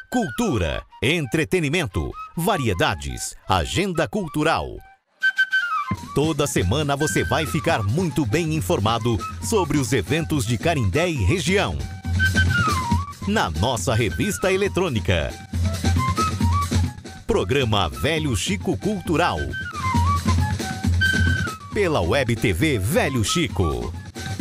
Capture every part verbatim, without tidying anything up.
Cultura, entretenimento, variedades, agenda cultural. Toda semana você vai ficar muito bem informado sobre os eventos de Canindé e região. Na nossa revista eletrônica. Programa Velho Chico Cultural. Pela Web T V Velho Chico.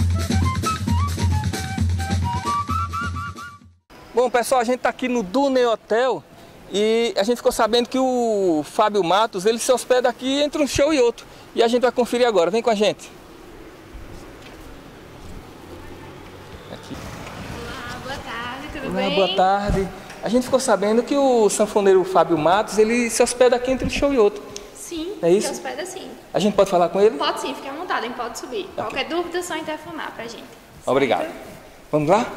Bom, pessoal, a gente está aqui no Dune Hotel e a gente ficou sabendo que o Fábio Matos, ele se hospeda aqui entre um show e outro. E a gente vai conferir agora. Vem com a gente. Aqui. Olá, boa tarde, tudo Olá, bem? boa tarde. A gente ficou sabendo que o sanfoneiro Fábio Matos, ele se hospeda aqui entre um show e outro. Sim, É isso? se hospeda sim. A gente pode falar com ele? Pode sim, fique à vontade, hein? Pode subir. Ok. Qualquer dúvida é só interfonar pra gente. Obrigado. Certo? Vamos lá?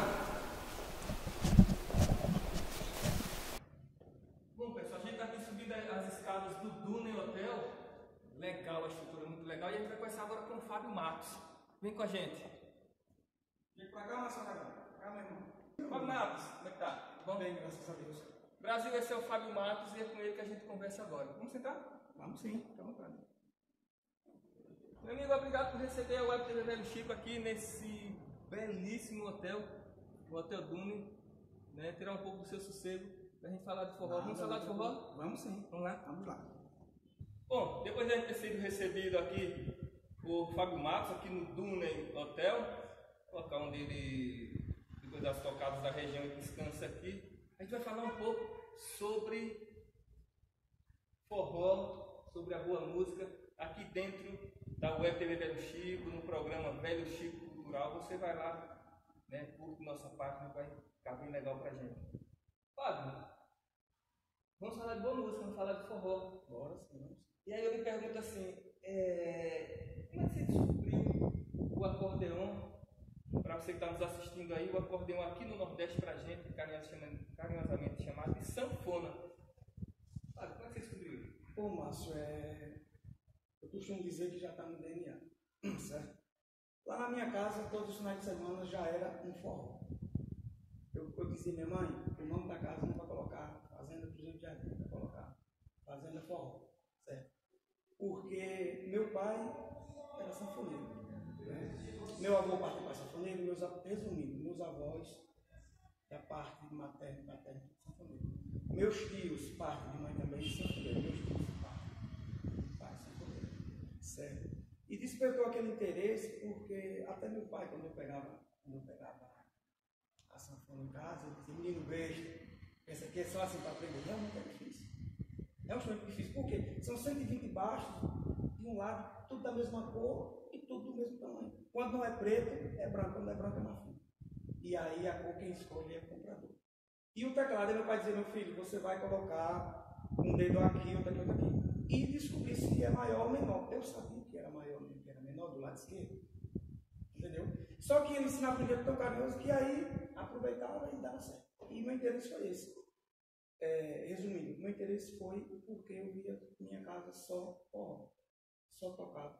Bom, pessoal, a gente está aqui subindo as escadas do Dune Hotel. Legal, a estrutura é muito legal. E a gente vai conversar agora com o Fábio Matos. Vem com a gente. Vem pra cá, Marcelo. Cá, meu irmão. Fábio Matos, como é que tá? Bom? Bem, graças a Deus. Brasil, esse é o Fábio Matos e é com ele que a gente conversa agora. Vamos sentar? Vamos sim, fica à vontade. Meu amigo, obrigado por receber a Web T V Velho Chico aqui nesse belíssimo hotel, o Hotel Dune, né? Tirar um pouco do seu sossego pra gente falar de forró. Vamos falar de forró? Vamos sim. Vamos lá? Vamos lá. Bom, depois de a gente ter sido recebido aqui por Fábio Matos, aqui no Dune Hotel, local onde ele, depois das tocadas da região, ele descansa aqui, a gente vai falar um pouco sobre forró, sobre a boa música, aqui dentro da Web T V Velho Chico, no programa Velho Chico Cultural. Você vai lá, né, curte nossa página, vai ficar bem legal pra gente. Fábio, vamos falar de boa música, vamos falar de forró. Bora sim, vamos. E aí eu lhe pergunto assim, é... como é que você descobriu o acordeon? Para você que está nos assistindo aí, o acordeon aqui no Nordeste pra gente, carinhosamente chamado de sanfona. Fábio, como é que você descobriu isso? Pô, Márcio, é... eu costumo dizer que já está no D N A, certo? Lá na minha casa, todos os finais de semana já era um forró. Eu, eu dizia, minha mãe, o nome da casa não vai colocar Fazenda Cruzeiro de Jardim, vai colocar Fazenda Forró, certo? Porque meu pai era sanfoneiro, né? Meu avô partiu para sanfoneiro, meus, resumindo, meus avós, da parte materna e paterna, sanfoneiro. Meus tios, parte de mãe também, sanfoneiro. Meus tios, parte, pai, sanfoneiro, certo? E despertou aquele interesse porque até meu pai, quando eu pegava, quando eu pegava a sanfona em casa, ele dizia, menino beijo, essa aqui é só assim para aprender. Realmente é difícil. É um instrumento difícil, porque são cento e vinte baixos de um lado, tudo da mesma cor e tudo do mesmo tamanho. Quando não é preto, é branco, quando não é branco, é marfim. E aí a cor quem escolhe é o comprador. E o teclado, meu pai dizia, meu filho, você vai colocar um dedo aqui, outro aqui, outro aqui. E descobrir se é maior ou menor. Eu sabia que era maior, que era menor do lado esquerdo. Entendeu? Só que ele ensinava de um jeito tão carinhoso que aí aproveitava e dava certo. E meu interesse foi esse. É, resumindo, meu interesse foi porque eu via minha casa só forró, só tocava.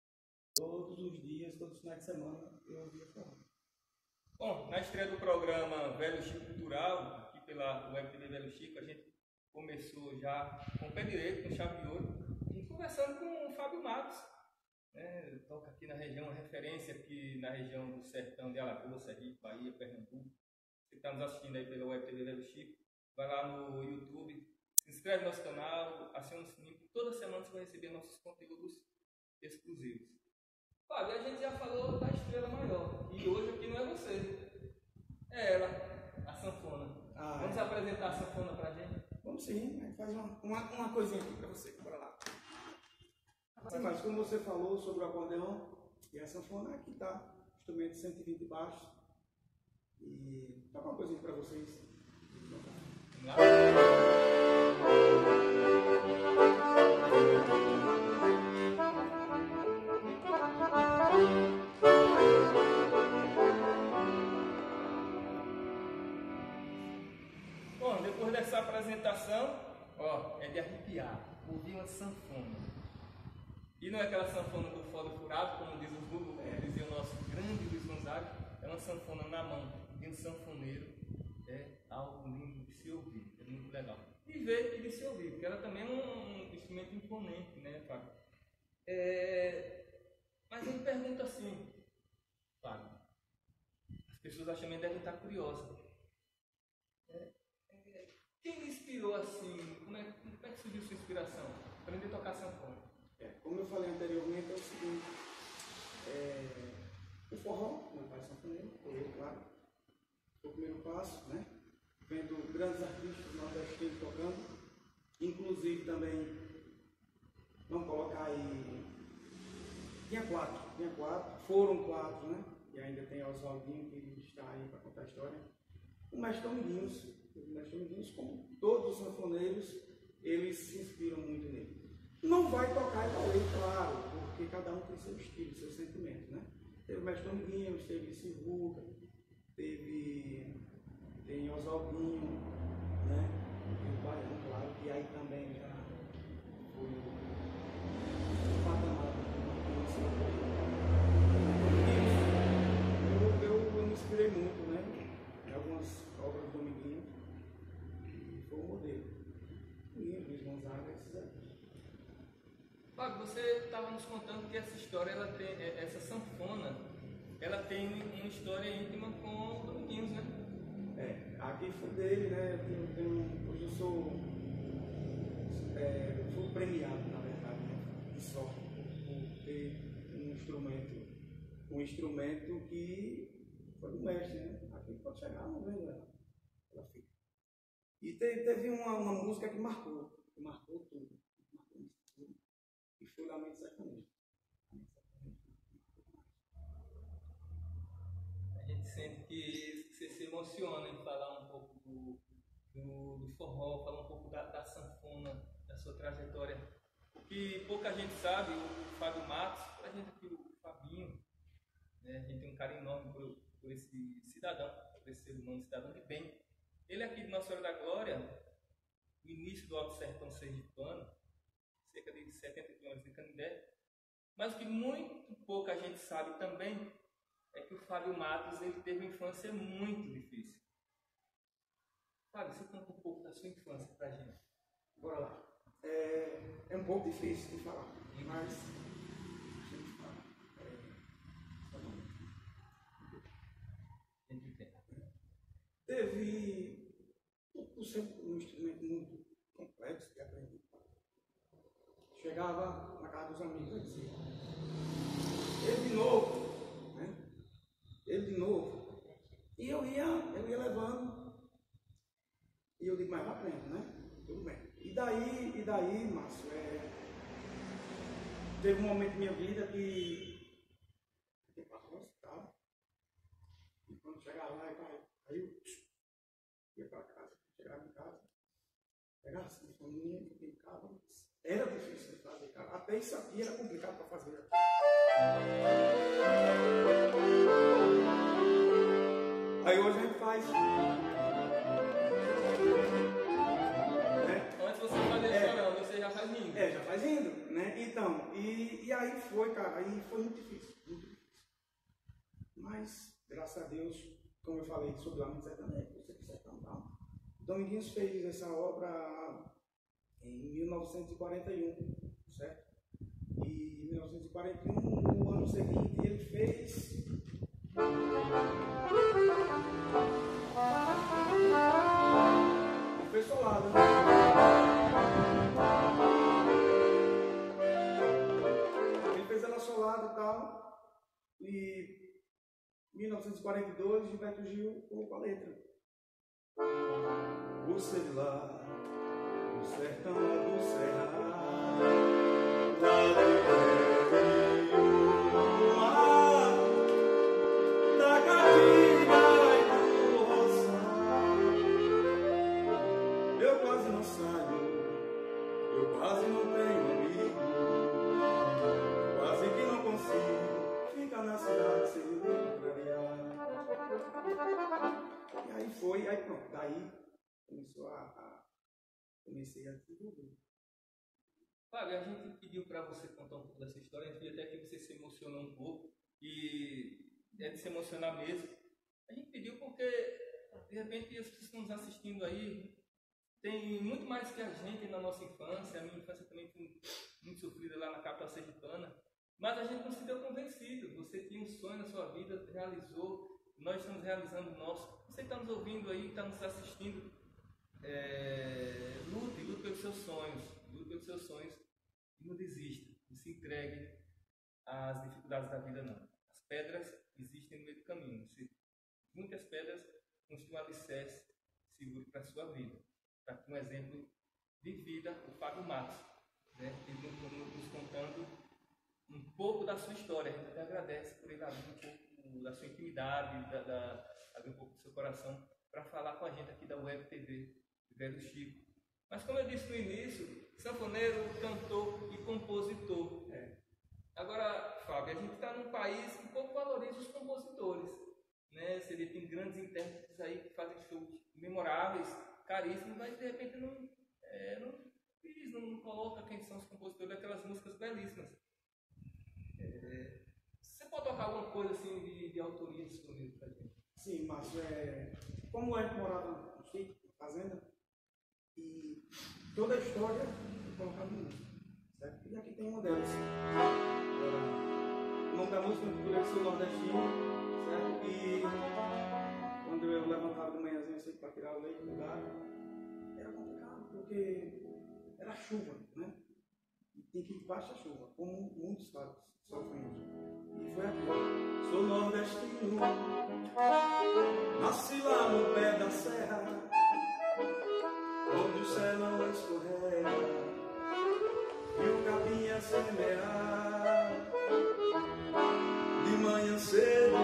Todos os dias, todos os finais de semana, eu ouvia forró. Bom, na estreia do programa Velho Chico Cultural, aqui pela Web T V Velho Chico, a gente começou já com o pé direito, com chave de ouro, e conversando com o Fábio Matos, né? Toca aqui na região, referência aqui na região do sertão de Alagoas, Sergipe, Bahia, Pernambuco. Você está nos assistindo aí pela Web T V Velho Chico, vai lá no YouTube, se inscreve no nosso canal, aciona o sininho, toda semana você vai receber nossos conteúdos exclusivos. Fábio, a gente já falou da estrela maior, e hoje aqui não é você, é ela, a sanfona. Ah, Vamos é. apresentar a sanfona pra gente? Vamos sim, a gente faz uma, uma, uma coisinha aqui para você, bora lá. Sim, mas como você falou sobre o acordeão e a sanfona, aqui está, instrumento de cento e vinte baixos. E tocar uma coisinha para vocês. Vamos lá? Bom, depois dessa apresentação, ó, é de arrepiar, ouvir uma sanfona. E não é aquela sanfona do fole furado, como diz o Google, como dizia o nosso grande Luiz Gonzaga, é uma sanfona na mão de um sanfoneiro, é algo lindo de se ouvir. É se ouvir, porque ela também é um, um instrumento imponente, né, Fábio? É, mas ele pergunta assim, Fábio, as pessoas acho, também devem estar curiosas. É, é, quem lhe inspirou assim? Como é, como é que surgiu sua inspiração? Aprender a tocar sanfona. É, como eu falei anteriormente, é o seguinte, é, o forró, meu pai é sanfoneiro, foi eu, claro, foi o primeiro passo, né? Vendo grandes artistas nordestinos tocando, inclusive também, vamos colocar aí, tinha quatro, tinha quatro, foram quatro, né? E ainda tem Oswaldinho, que está aí para contar a história. O Mestre Dominguinhos, o Mestre Dominguinhos, como todos os sanfoneiros, eles se inspiram muito nele. Não vai tocar igual ele, claro, porque cada um tem seu estilo, seu sentimento, né? Teve o Mestre Dominguinhos, teve Silvuca, teve tem Oswaldinho, né? E o Baiano, claro, que aí também já foi o patamar que eu sempre. Eu, eu, eu me inspirei muito, né? Em algumas obras do Dominguinho, e foi o modelo. Dominguinho, Luiz Gonzaga, esses aí. Fábio, você estava nos contando que essa história, ela tem, essa sanfona, ela tem uma história íntima com o Dominguinhos, né? É, aqui foi dele, né? Eu tenho, tenho, hoje eu sou, é, eu sou premiado, na verdade, né? De sorte, por, por ter um instrumento, um instrumento que foi do mestre, né? Aqui pode chegar, não vendo ela, ela fica. E teve, teve uma, uma música que marcou, que marcou tudo, marcou isso tudo, e foi Lamento Sertanejo. A gente sente que você se emociona em falar um pouco do, do, do forró, falar um pouco da, da sanfona, da sua trajetória. O que pouca gente sabe, o Fábio Matos, a gente aqui, o Fabinho, né, a gente tem um carinho enorme por, por esse cidadão, por esse ser humano, cidadão de bem. Ele aqui de Nossa Senhora da Glória, no início do Alto Sertão Sergipano, cerca de setenta quilômetros de Canindé, mas o que muito pouca gente sabe também é que o Fábio Matos ele teve uma infância muito difícil. Fábio, você conta um pouco da sua infância pra gente. Bora lá. É, é um pouco difícil de falar, mas a gente fala. A gente entende. Teve, por ser um instrumento muito complexo de aprender. Chegava na casa dos amigos e dizia, ele de novo, né? Ele de novo. E eu ia, eu ia levando, e eu digo, mas vai aprendendo, né? Tudo bem. E daí, e daí, Márcio, é, teve um momento da minha vida que eu passou um hospital. E quando chegava lá, aí eu ia para casa, chegava em casa, pegava assim, a família, fiquei em casa. Era difícil de fazer, cara. Até isso aqui era complicado para fazer. Aí hoje a gente faz. Então, antes você fazer É. chorando, você já faz rindo. É, já faz indo, né? Então, e, e aí foi, cara, aí foi muito difícil, muito difícil. Mas, graças a Deus, como eu falei sobre o Lamento Sertanejo, você que sertão tal. Dominguinhos fez essa obra em mil novecentos e quarenta e um, certo? E em mil novecentos e quarenta e um, no ano seguinte, ele fez. Ele fez Solado, né? Ele fez ela Solado e tal. E em mil novecentos e quarenta e dois, Gilberto Gil colocou a letra. Você de lá, no sertão do Cerrado, lá do mar, da Caatinga e do roçado, eu quase não saio, eu quase não tenho amigo, quase que não consigo ficar na cidade sem me contrariar. E aí foi, aí pronto, daí começou a, a comecei a desenvolver. Fábio, a gente pediu para você contar um pouco dessa história, a gente viu até que você se emocionou um pouco, e é de se emocionar mesmo. A gente pediu porque, de repente, as pessoas que estão nos assistindo aí tem muito mais que a gente na nossa infância. A minha infância também foi muito sofrida lá na capital sergipana, mas a gente não se deu convencido. Você tinha um sonho na sua vida, realizou, nós estamos realizando o nosso. Você está nos ouvindo aí, está nos assistindo, é, lute, lute pelos seus sonhos, lute pelos seus sonhos e não desista, não se entregue às dificuldades da vida não. As pedras existem no meio do caminho, você, muitas pedras construem um alicerce seguro para a sua vida. Para um exemplo de vida, o Fábio Matos, né? Ele nos contando um pouco da sua história. A gente até agradece por ele abrir um pouco da sua intimidade, da, da, abrir um pouco do seu coração para falar com a gente aqui da Web T V Velho Chico. Mas como eu disse no início, sanfoneiro, cantor e compositor. É. Agora, Fábio, a gente está num país que pouco valoriza os compositores, né? Você tem grandes intérpretes aí que fazem shows memoráveis, caríssimos, mas de repente não, é, não, não, não coloca quem são os compositores daquelas músicas belíssimas. É, você pode tocar alguma coisa assim de, de autoria disponível para a gente? Sim, Márcio, é, como a gente morava no sítio, na fazenda, e toda a história é colocada no música, certo? E aqui tem uma delas. O nome da música é Eu Sou Nordestino, certo? E quando eu levantava de manhãzinha sempre para tirar o leite do gado, era complicado, porque era chuva, né? E tem que ir debaixo da chuva, como muitos fatos sofrem hoje. E foi aqui, ó. Sou nordestino, nasci lá no pé da serra, onde o serão escorrega e o capim a semear. De manhã cedo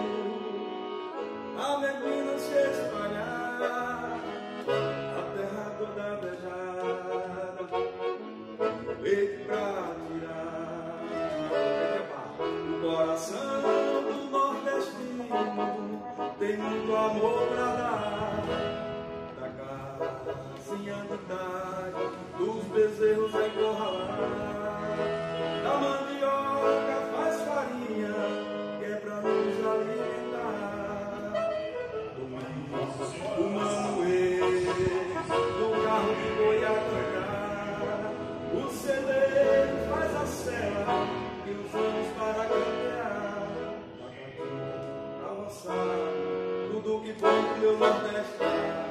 a neblina se espalhar, a terra toda beijada, leite pra tirar. O coração do nordestino tem muito amor pra dar, da casinha de tarde, dos bezerros a encurralar, da mandioca faz farinha, que é pra nos alimentar, do milho, o mamoê, do carro de boi a cantar, o celeiro faz a cela e os anos para campear, a roçar, tudo que foi pro meu Nordeste.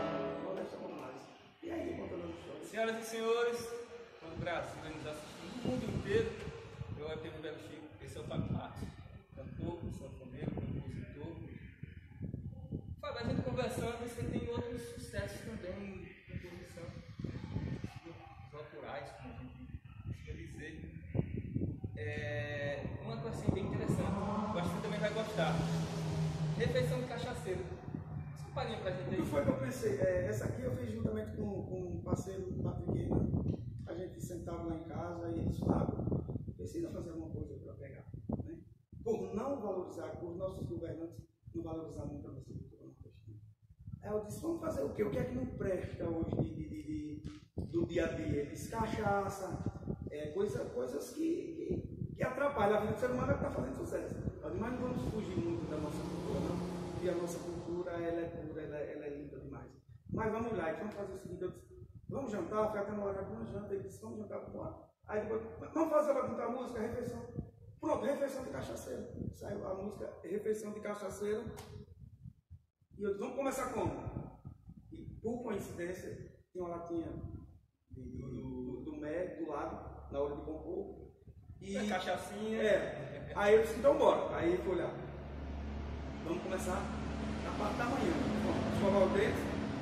E aí, contando a história. Senhoras e senhores, o Brasil nos assistindo, o mundo inteiro, eu Web T V Velho Chico, esse é o Fábio Matos, cantor, sanfoneiro, compositor. Fábio, a gente conversando, você tem outros sucessos também em composição, os autorais, como a gente costuma dizer. É, uma coisa assim, bem interessante, eu acho que você também vai gostar. Refeição de Cachaceiro. Você palhinha pra gente aí? Não foi que eu pensei, é, essa aqui eu fiz juntamente com, com um parceiro Patrick, né? A gente sentava lá em casa e eles falavam, precisa fazer alguma coisa para pegar, né? Por não valorizar, por nossos governantes não valorizar muito a nossa cultura nordestina. Aí eu disse, vamos fazer o quê? O que é que não presta hoje de, de, de, de, do dia a dia? Eles cachaça, é, coisa, coisas que, que, que atrapalham a vida do ser humano, é que está fazendo sucesso. Mas não vamos fugir muito da nossa cultura, não. Porque a nossa cultura, ela é pura, ela, ela é linda demais. Mas vamos lá, vamos fazer o seguinte, eu disse, vamos jantar, foi até na hora de uma janta, ele disse, vamos jantar, vamos lá. Aí depois, vamos fazer para cantar a música, refeição. Pronto, refeição de cachaceiro. Saiu a música, refeição de cachaceiro. E eu disse, vamos começar como? E por coincidência, tinha uma latinha de, do, do médico do lado, na hora de compor. E é cachaçinha. É. Aí eu disse, então bora. Aí ele foi olhar. Vamos começar na parte da manhã. Vamos escovar o dente.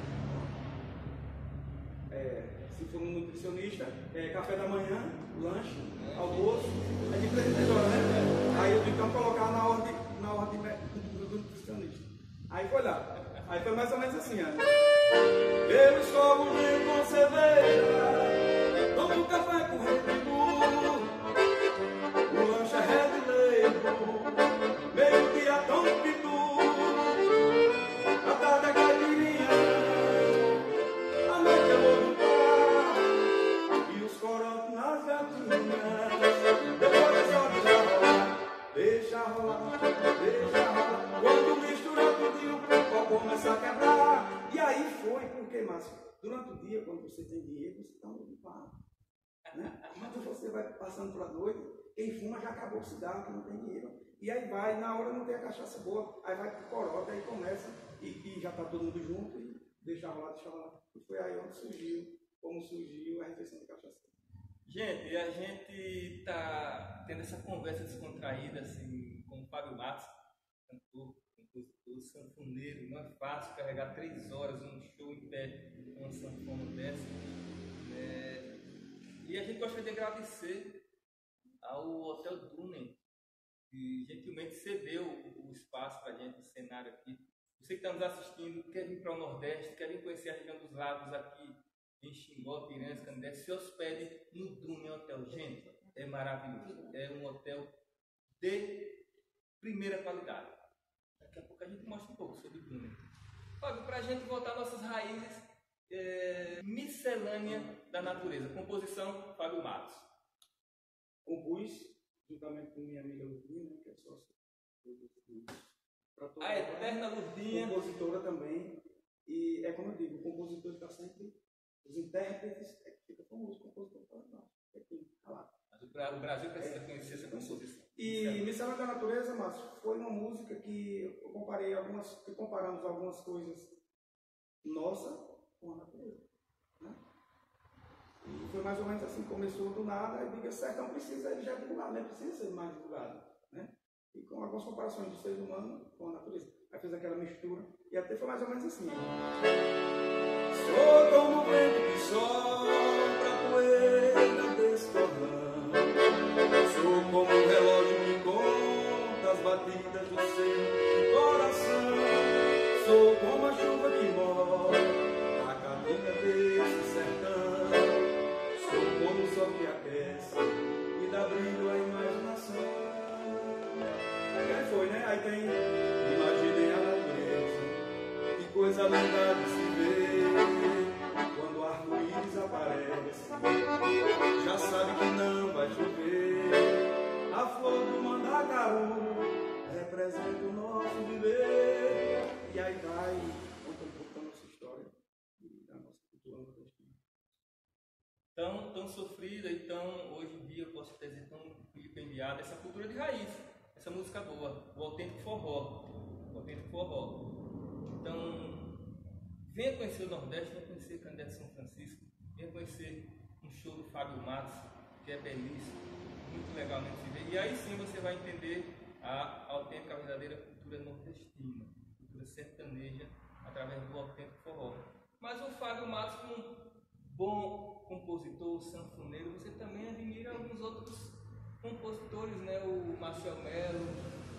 É, se for um nutricionista, é, café da manhã, lanche, almoço, é de três em três horas, né? Aí eu disse, então colocar na ordem, na ordem do, do nutricionista. Aí foi lá. Aí foi mais ou menos assim, ó. Eu escovo o dente com cerveja, tomo um café com Red Bull, o lanche é Red Label, meio-dia tão pitu, a tarde é caipirinha, a noite é vodka e os corotos nas gatinhas. Depois só deixa rolar, deixa rolar, deixa rolar. Quando mistura tudinho, o pau começa a quebrar. E aí porque, Márcio, durante o dia, quando você tem dinheiro, você está no bar. Né? Quando você vai passando para a noite, quem fuma já acabou o cigarro, que não tem dinheiro. E aí vai, na hora não tem a cachaça boa, aí vai pro corote, aí começa, e, e já está todo mundo junto, e deixava lá, deixava lá. E foi aí onde surgiu, como surgiu a refeição de cachaça. Gente, e a gente tá tendo essa conversa descontraída assim, com o Fábio Matos, cantor, compositor, sanfoneiro. Não é fácil carregar três horas um show em pé com uma sanfona dessa. É... E a gente gostaria de agradecer ao Hotel Dunen, que gentilmente cedeu o espaço para a gente, o cenário aqui. Você que está nos assistindo, quer vir para o Nordeste, quer vir conhecer a região dos lagos aqui em Xingó, Piranhas, Canindé, se hospede no Dunen Hotel. Gente, é maravilhoso. É um hotel de primeira qualidade. Daqui a pouco a gente mostra um pouco sobre o Dunen. Fábio, para a gente voltar às nossas raízes, é... miscelânea da natureza. Composição, Fábio Matos. Compus juntamente com minha amiga Lurdinha, né, que é sócia a eterna Lurdinha, compositora também. E é como eu digo, o compositor está sempre, os intérpretes, é que fica famoso, o compositor fala, não, é aqui, tá lá. Mas o Brasil precisa é, conhecer essa composição. E Miscelânea da Natureza, Márcio, foi uma música que eu comparei algumas, que comparamos algumas coisas nossa com a natureza, né? E foi mais ou menos assim, começou do nada, e diga, sertão precisa, ele já é divulgado, né? Precisa ser mais divulgado, né? E com algumas comparações do ser humano com a natureza. Aí fez aquela mistura, e até foi mais ou menos assim. Sou como o vento que sopra a poeira desse torrão. Sou como um relógio que conta as batidas do seu coração. Sou como a chuva que molha a caminha desse sertão. Sou como o sol que aquece e dá brilho à imaginação. E aí foi, né? Aí tem Imaginei a natureza, que coisa linda de se ver. Quando o arco-íris aparece, já sabe que não vai chover. A flor do mandacaru representa o nosso viver. E aí vai, conta um pouco da nossa história e da nossa cultura nordestina. Tão, tão sofrida e tão, hoje em dia, eu posso dizer, tão vilipendiada, essa cultura de raiz, essa música boa, o autêntico forró, o autêntico forró. Então, venha conhecer o Nordeste, venha conhecer Canindé de São Francisco, venha conhecer um show do Fábio Matos, que é belíssimo, muito legal mesmo de ver. E aí sim você vai entender a autêntica, a verdadeira cultura nordestina, cultura sertaneja, através do autêntico forró. Mas o Fábio Matos, como um bom compositor, sanfoneiro, você também admira alguns outros compositores, né? O Marcel Melo,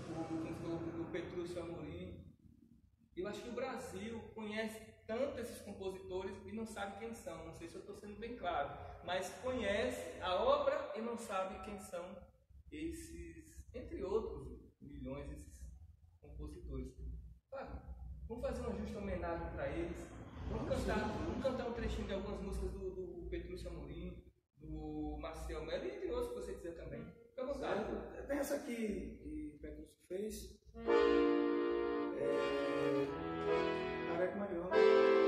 o, o Petrúcio Amorim. Eu acho que o Brasil conhece tanto esses compositores e não sabe quem são. Não sei se eu estou sendo bem claro, mas conhece a obra e não sabe quem são esses, entre outros milhões, esses compositores. Fábio, vamos fazer uma justa homenagem para eles. Vamos cantar, vamos cantar um trechinho de algumas músicas do, do Petrúcio Amorim, do Marcel Melo e entre outros que você quiser também. Fica à vontade. Tem essa aqui que o Petrúcio fez. É... Careca Mariana.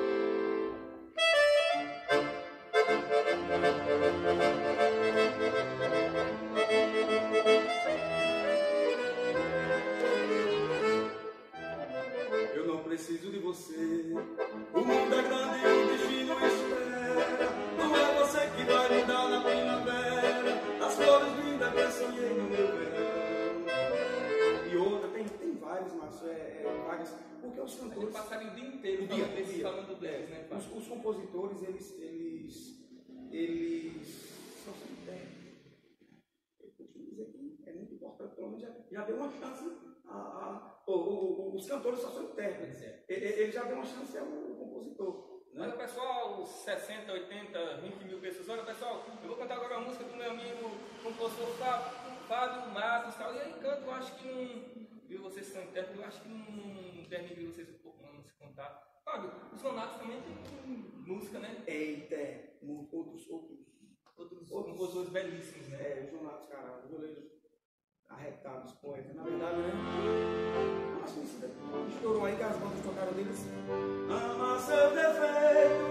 Eu não preciso de você. O mundo é grande e o destino espera. Não é você que vai me dar na primavera as flores lindas que eu sonhei no meu verão. E outra, tem, tem vários, Márcio, é, é, vários. Porque os cantores passaram o dia inteiro dia, falando, dia. falando deles, né? Os, os compositores, eles, eles, eles só são intérpretes. Eu costumo dizer que é muito importante, pelo menos já, já deu uma chance a, a o, o, o, os cantores só são intérpretes. É. Ele, ele já deu uma chance ao compositor. Né? Olha pessoal, sessenta, oitenta, vinte mil pessoas. Olha pessoal, eu vou cantar agora a música do meu amigo compositor Fábio, Fábio Matos, tal. E aí canto, eu acho que não. Viu, vocês são intérpretes, eu acho que não deve vir vocês um pouco não se contar. Fábio, os Sonatos também tem música, né? Eita, outros, outros, outros, outros compositores belíssimos, né? É, os Sonatos, cara, os goleiros arretados, poetas, na verdade, né? Nossa, isso estourou aí que as bandas tocaram deles. Ama seu defeito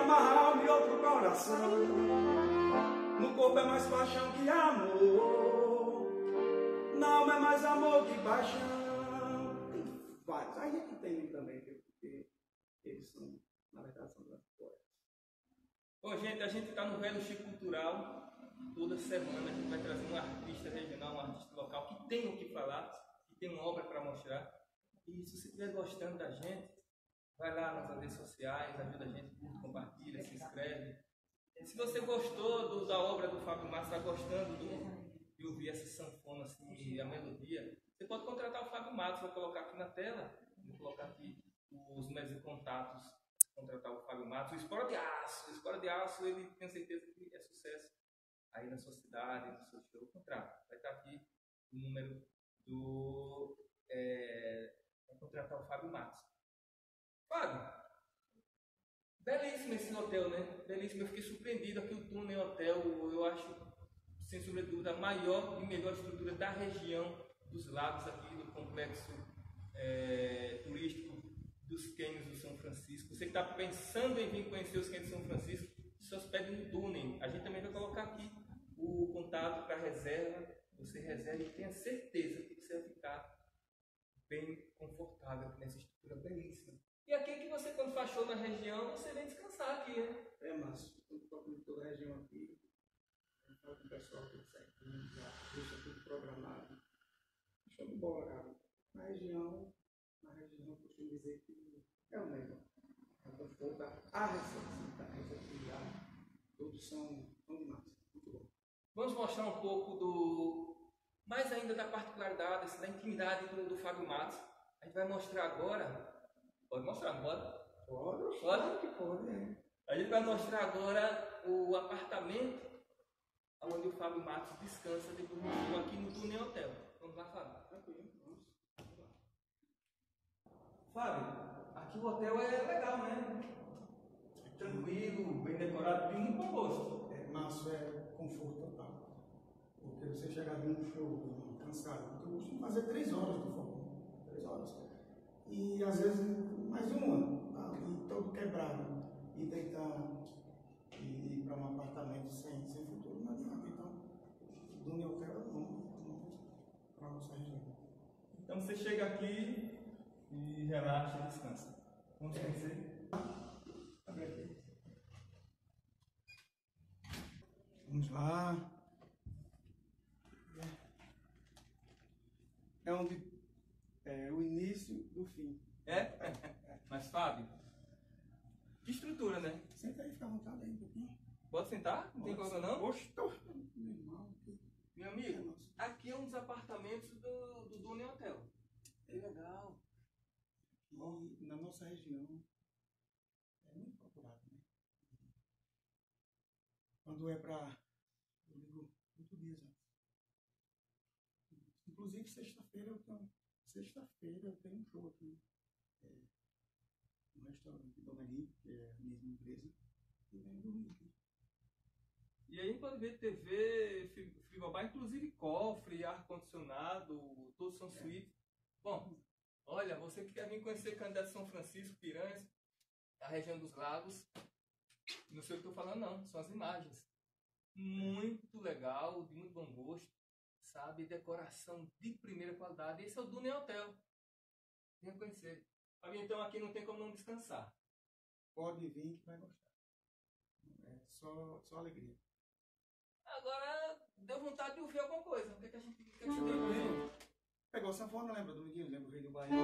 amarrar alma e outro coração. No corpo é mais paixão que amor, na alma é mais amor que paixão. Tem vários. Aí é que tem também, porque eles são, na verdade, são grandes poetas. Bom, gente, a gente está no Velho Chico Cultural. Toda semana a gente vai trazer um artista regional, um artista local que tem o que falar, que tem uma obra para mostrar. E se você estiver gostando da gente, vai lá nas redes sociais, ajuda a gente, curte, compartilha, se inscreve. Se você gostou do, da obra do Fábio Matos, está gostando do, de ouvir essa sanfona, assim, a melodia, você pode contratar o Fábio Matos. Vou colocar aqui na tela, vou colocar aqui os meios de contatos, contratar o Fábio Matos. O Espora de Aço, o Espora de Aço, ele tem certeza que é sucesso aí na sua cidade, no seu show. Contrato. Vai estar aqui o número do... É, vai contratar o Fábio Matos. Fábio, belíssimo esse hotel, né? Belíssimo. Eu fiquei surpreendido aqui, o Túnel Hotel, eu acho, sem sombra de dúvida, a maior e melhor estrutura da região dos lagos aqui, do complexo é, turístico dos cânions do São Francisco. Você que está pensando em vir conhecer os cânions do São Francisco, se hospede no túnel. A gente também vai colocar aqui o contato para reserva. Você reserva e tenha certeza que você vai ficar bem confortável aqui nessa estrutura belíssima. E aqui que você, quando faz show na região, você vem descansar aqui, né? É, Márcio, eu toco em toda a região aqui, eu falo com o pessoal tudo certinho, já deixa tudo programado. Show de bola, cara. Na região, na região, eu costumo dizer que é o melhor. A conforto, a receptividade, todos são, são demais. Muito bom. Vamos mostrar um pouco do... mais ainda da particularidade, da intimidade do, do Fábio Matos. A gente vai mostrar agora... Pode mostrar, não pode? Pode, pode? que pode, é. A gente vai mostrar agora o apartamento onde o Fábio Matos descansa depois do show aqui no Túnel Hotel. Vamos lá, Fábio. Tranquilo, vamos. Vamos lá. Fábio, aqui o hotel é legal, né? Tranquilo, bem decorado, de muito bom gosto. É, Márcio, é conforto total. Porque você chegar num show cansado, porque eu costumo fazer três horas de forró. Três horas. E às vezes mais uma, tá? E todo quebrado. E deitar e ir para um apartamento sem, sem futuro não adianta. Então, do meu hotel é bom para a nossa região. Então você chega aqui e relaxa e descansa. Vamos conhecer? Abre aqui. Vamos lá. É onde é o início do fim. É? Mas Fábio, que estrutura, né? Senta aí, fica à vontade aí um pouquinho. Pode sentar? Não tem problema não? Gostou? Meu irmão. Meu amigo, aqui é um dos apartamentos do, do Dune Hotel. É legal. E na nossa região é muito procurado, né? Quando é para... Eu ligo oito dias antes. Inclusive, sexta-feira eu tenho... Sexta-feira eu tenho um show aqui. É, um restaurante Dona Henrique, que é a mesma empresa. E venho dormir aqui. E aí pode ver T V, frigobar, inclusive cofre, ar-condicionado, todos são suítes. Bom, olha, você que quer vir conhecer Candidato São Francisco, Piranhas, a região dos lagos, não sei o que eu estou falando não, são as imagens. Muito legal, de muito bom gosto, sabe? Decoração de primeira qualidade. Esse é o Dune Hotel. Venha conhecer. Então aqui não tem como não descansar. Pode vir que vai gostar. É só, só alegria. Agora deu vontade de ouvir alguma coisa. O que, é que a gente, o que, é que a gente tem que ouvir? Pegou a sanfona, lembra do Miguel? Lembra o Rei do Baiano?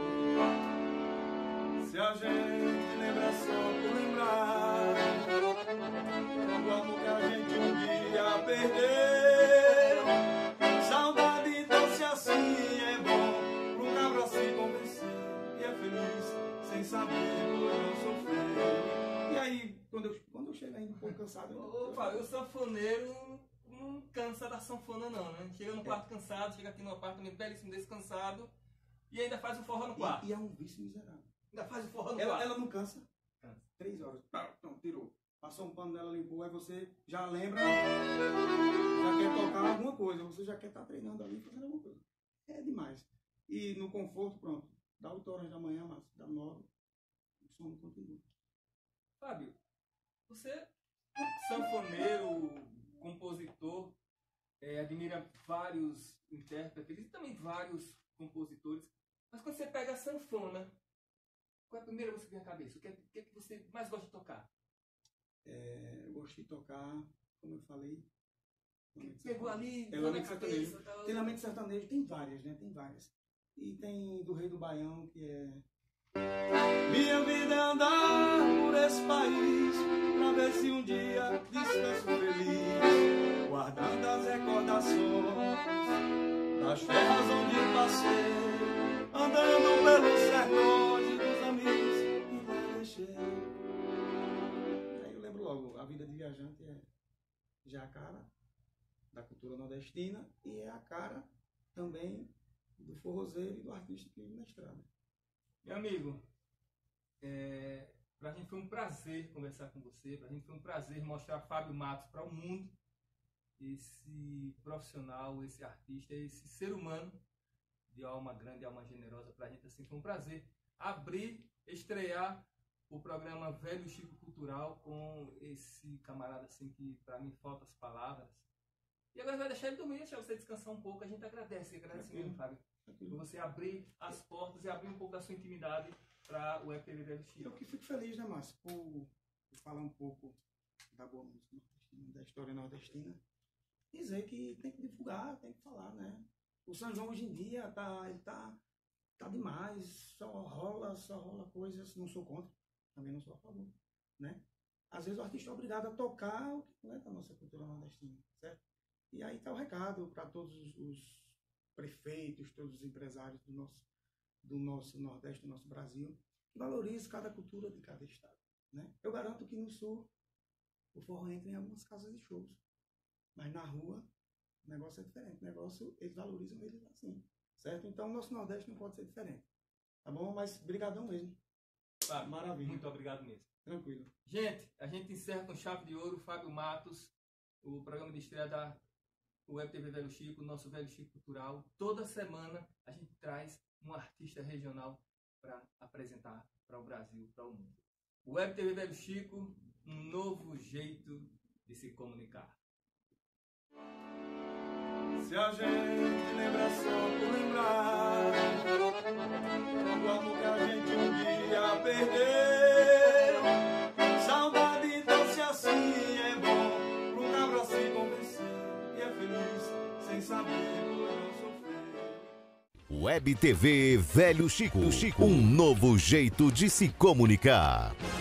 Se a gente lembra só por lembrar o amor que a gente um dia perdeu, saudade doce assim é bom pro cabra se convencer e é feliz sem saber por não sofrer. E aí, quando eu, quando eu chego ainda um pouco cansado... Eu... Opa, o sanfoneiro não cansa da sanfona não, né? Chega no quarto cansado, chega aqui no apartamento belíssimo, descansado e ainda faz o forró no quarto. E, e é um vício miserável. Ainda faz o forró no ela, quarto. Ela não cansa. Cansa. Três horas. Não, tirou. Passou um pano nela, limpou, aí você já lembra, já quer tocar alguma coisa, você já quer estar treinando ali, fazendo alguma coisa. É demais. E no conforto, pronto, dá oito horas da manhã, mas dá nove, o sono continua. Fábio, Você, sanfoneiro, compositor, é, admira vários intérpretes e também vários compositores, mas quando você pega a sanfona, qual é a primeira música que vem à cabeça? O que é, o que, é que você mais gosta de tocar? É, eu gosto de tocar, como eu falei... Pegou ali, é, Lamento Sertanejo. Tá... Tem Lamento Sertanejo, tem várias, né? Tem várias. E tem do Rei do Baião, que é... Minha vida é andar por esse país, pra ver se um dia descanso feliz, guardando as recordações das terras onde passei, andando pelos sertões e dos amigos que lá deixei. Aí eu lembro logo, a vida de viajante é já a cara da cultura nordestina e é a cara também do forrozeiro e do artista que vive na estrada. Meu amigo, é, para a gente foi um prazer conversar com você, para a gente foi um prazer mostrar Fábio Matos para o mundo, esse profissional, esse artista, esse ser humano de alma grande, alma generosa. Para a gente assim foi um prazer abrir, estrear o programa Velho Chico Cultural com esse camarada assim que para mim faltam as palavras. E agora vai deixar ele dormir, deixar você descansar um pouco. A gente agradece, agradece mesmo, Fábio, por você abrir as portas e abrir um pouco da sua intimidade para o Web T V Velho Chico. Eu que fico feliz, né, Márcio, por, por falar um pouco da boa música nordestina, da história nordestina. Dizer que tem que divulgar, tem que falar, né? O São João hoje em dia tá, ele tá, tá demais, só rola, só rola coisas, não sou contra, também não sou a favor, né? Às vezes o artista é obrigado a tocar o que não é da nossa cultura nordestina, certo? E aí tá o recado para todos os, os prefeitos, todos os empresários do nosso, do nosso Nordeste, do nosso Brasil, que valorizem cada cultura de cada estado, né? Eu garanto que no Sul o forró entra em algumas casas de shows, mas na rua o negócio é diferente, o negócio eles valorizam eles assim, certo? Então o nosso Nordeste não pode ser diferente, tá bom? Mas brigadão mesmo. Fábio, maravilha. Muito obrigado mesmo. Tranquilo. Gente, a gente encerra com chave de ouro, Fábio Matos, o programa de estreia da Web T V Velho Chico, nosso Velho Chico Cultural. Toda semana a gente traz um artista regional para apresentar para o Brasil, para o mundo. O Web T V Velho Chico, um novo jeito de se comunicar. Se a gente lembra só por lembrar o amor que a gente um dia perdeu, saudade então se assim é bom pro cabra se convencer e é feliz sem saber por não sofrer. Web T V Velho Chico, um novo jeito de se comunicar.